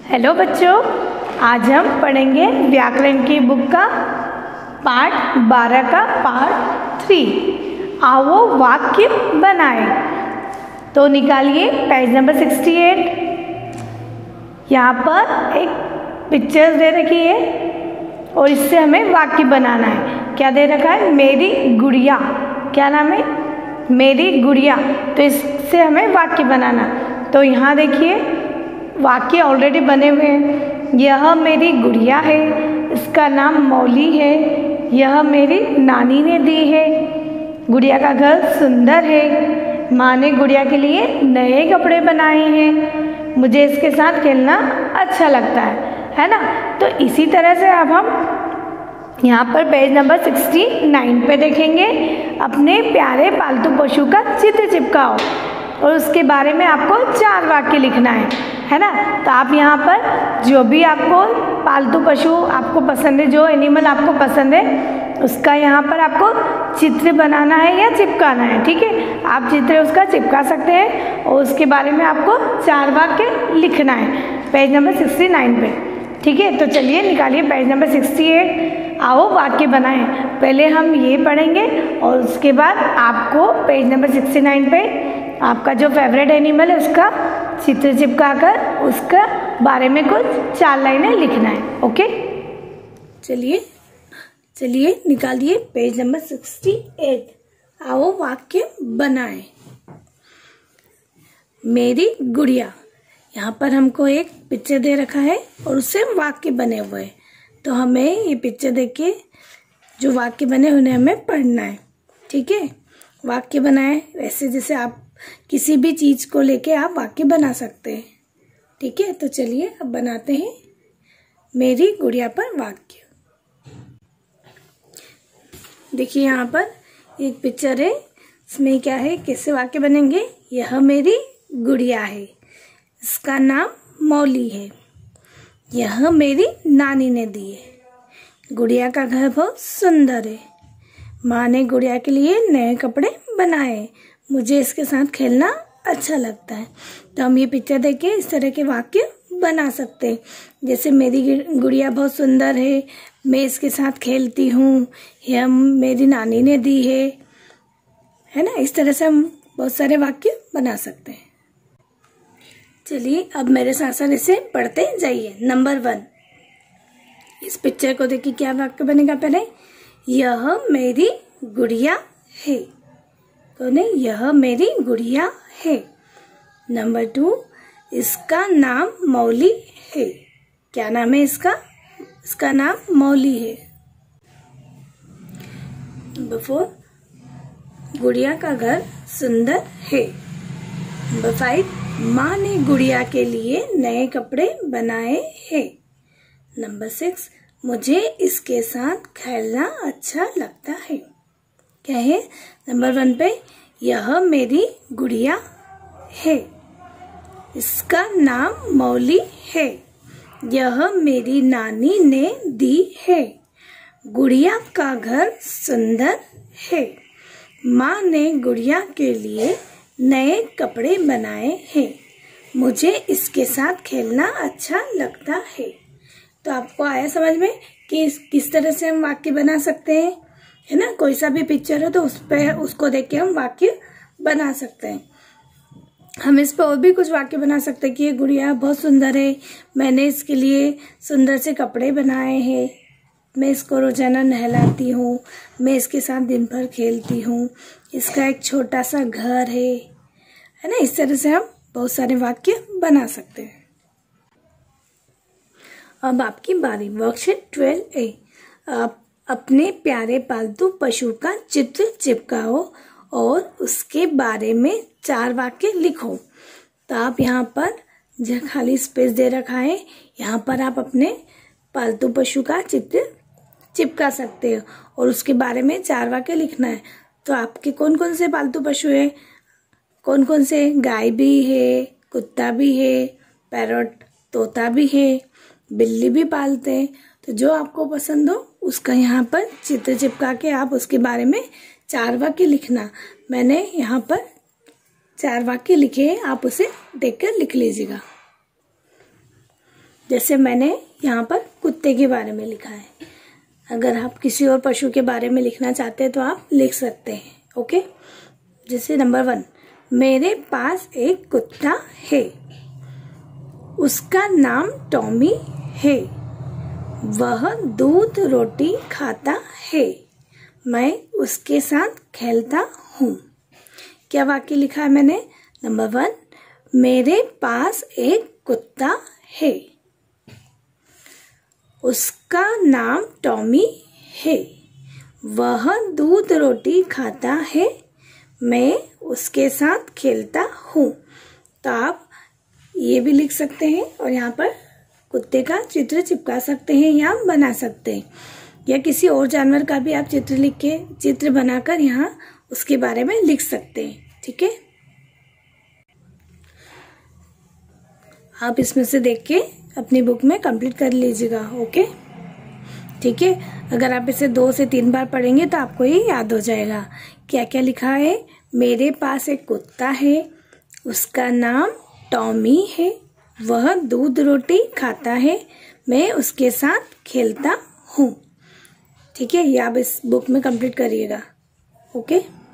Hello बच्चों, आज हम पढ़ेंगे व्याकरण की बुक का पाठ 12 का पार्ट 3। आओ वाक्य बनाएं। तो निकालिए पेज नंबर 68। यहाँ पर एक पिक्चर दे रखी है और इससे हमें वाक्य बनाना है। क्या दे रखा है? मेरी गुड़िया। क्या नाम है? मेरी गुड़िया। तो इससे हमें वाक्य बनाना। तो यहाँ देखिए वाक्य ऑलरेडी बने हुए हैं। यह मेरी गुड़िया है, इसका नाम मौली है, यह मेरी नानी ने दी है, गुड़िया का घर सुंदर है, माँ ने गुड़िया के लिए नए कपड़े बनाए हैं, मुझे इसके साथ खेलना अच्छा लगता है ना। तो इसी तरह से अब हम यहाँ पर पेज नंबर 69 पे देखेंगे। अपने प्यारे पालतू पशु का चित्र चिपकाओ और उसके बारे में आपको 4 वाक्य लिखना है ना। तो आप यहाँ पर जो भी आपको पालतू पशु आपको पसंद है, जो एनिमल आपको पसंद है, उसका यहाँ पर आपको चित्र बनाना है या चिपकाना है। ठीक है, आप चित्र उसका चिपका सकते हैं और उसके बारे में आपको 4 वाक्य लिखना है पेज नंबर 69 पे। ठीक है, तो चलिए निकालिए पेज नंबर 68। आओ वाक्य बनाएं। पहले हम ये पढ़ेंगे और उसके बाद आपको पेज नंबर 69 पे आपका जो फेवरेट एनिमल है उसका चित्र चिपका कर उसका बारे में कुछ 4 लाइनें लिखना है। ओके, चलिए निकालिए पेज नंबर 68। आओ वाक्य बनाएं। मेरी गुड़िया। यहाँ पर हमको एक पिक्चर दे रखा है और उससे वाक्य बने हुए हैं। तो हमें ये पिक्चर देख के जो वाक्य बने उन्हें हमें पढ़ना है। ठीक है, वाक्य बनाएं वैसे जैसे आप किसी भी चीज को लेके आप वाक्य बना सकते हैं। ठीक है, तो चलिए अब बनाते हैं मेरी गुड़िया पर वाक्य। देखिए यहाँ पर एक पिक्चर है, इसमें क्या है, कैसे वाक्य बनेंगे। यह मेरी गुड़िया है, इसका नाम मौली है, यह मेरी नानी ने दी है, गुड़िया का घर बहुत सुंदर है, माँ ने गुड़िया के लिए नए कपड़े बनाए, मुझे इसके साथ खेलना अच्छा लगता है। तो हम ये पिक्चर देख के इस तरह के वाक्य बना सकते हैं। जैसे मेरी गुड़िया बहुत सुंदर है, मैं इसके साथ खेलती हूँ, यह मेरी नानी ने दी है ना। इस तरह से हम बहुत सारे वाक्य बना सकते हैं। चलिए अब मेरे साथ साथ इसे पढ़ते जाइए। नंबर 1, इस पिक्चर को देखिए क्या वाक्य बनेगा। पहले यह मेरी गुड़िया है। कौन है? यह मेरी गुड़िया है। नंबर 2, इसका नाम मौली है। क्या नाम है इसका? इसका नाम मौली है। नंबर 4, गुड़िया का घर सुंदर है। नंबर 5, माँ ने गुड़िया के लिए नए कपड़े बनाए हैं। नंबर 6, मुझे इसके साथ खेलना अच्छा लगता है। क्या है? नंबर 1 पे यह मेरी गुड़िया है, इसका नाम मौली है, यह मेरी नानी ने दी है, गुड़िया का घर सुंदर है, माँ ने गुड़िया के लिए नए कपड़े बनाए हैं, मुझे इसके साथ खेलना अच्छा लगता है। तो आपको आया समझ में कि किस तरह से हम वाक्य बना सकते हैं, है ना। कोई सा भी पिक्चर हो तो उस पे उसको देख के हम वाक्य बना सकते हैं। हम इस पे और भी कुछ वाक्य बना सकते हैं कि ये गुड़िया बहुत सुंदर है, मैंने इसके लिए सुंदर से कपड़े बनाए हैं, मैं इसको रोजाना नहलाती हूँ, मैं इसके साथ दिन भर खेलती हूँ, इसका एक छोटा सा घर है ना। इस तरह से हम बहुत सारे वाक्य बना सकते हैं। अब आपकी बारी। Worksheet 12A। आप अपने प्यारे पालतू पशु का चित्र चिपकाओ और उसके बारे में 4 वाक्य लिखो। तो आप यहाँ पर जो खाली स्पेस दे रखा है, यहाँ पर आप अपने पालतू पशु का चित्र चिपका सकते हो और उसके बारे में 4 वाक्य लिखना है। तो आपके कौन कौन से पालतू पशु है? कौन कौन से? गाय भी है, कुत्ता भी है, पैरट तोता भी है, बिल्ली भी पालते हैं। तो जो आपको पसंद हो उसका यहाँ पर चित्र चिपका के आप उसके बारे में 4 वाक्य लिखना। मैंने यहाँ पर 4 वाक्य लिखे हैं, आप उसे देखकर लिख लीजिएगा। जैसे मैंने यहाँ पर कुत्ते के बारे में लिखा है। अगर आप किसी और पशु के बारे में लिखना चाहते हैं तो आप लिख सकते हैं। ओके, जैसे नंबर 1, मेरे पास एक कुत्ता है, उसका नाम टॉमी है, वह दूध रोटी खाता है, मैं उसके साथ खेलता हूँ। क्या वाक्य लिखा है मैंने? नंबर 1, मेरे पास एक कुत्ता है, उसका नाम टॉमी है, वह दूध रोटी खाता है, मैं उसके साथ खेलता हूँ। तो आप ये भी लिख सकते हैं और यहाँ पर कुत्ते का चित्र चिपका सकते हैं या बना सकते हैं, या किसी और जानवर का भी आप चित्र बनाकर यहाँ उसके बारे में लिख सकते हैं। ठीक है, आप इसमें से देख के अपनी बुक में कंप्लीट कर लीजिएगा। ओके, ठीक है। अगर आप इसे 2 से 3 बार पढ़ेंगे तो आपको ये याद हो जाएगा। क्या क्या लिखा है? मेरे पास एक कुत्ता है, उसका नाम टॉमी है, वह दूध रोटी खाता है, मैं उसके साथ खेलता हूँ। ठीक है, ये आप इस बुक में कंप्लीट करिएगा। ओके।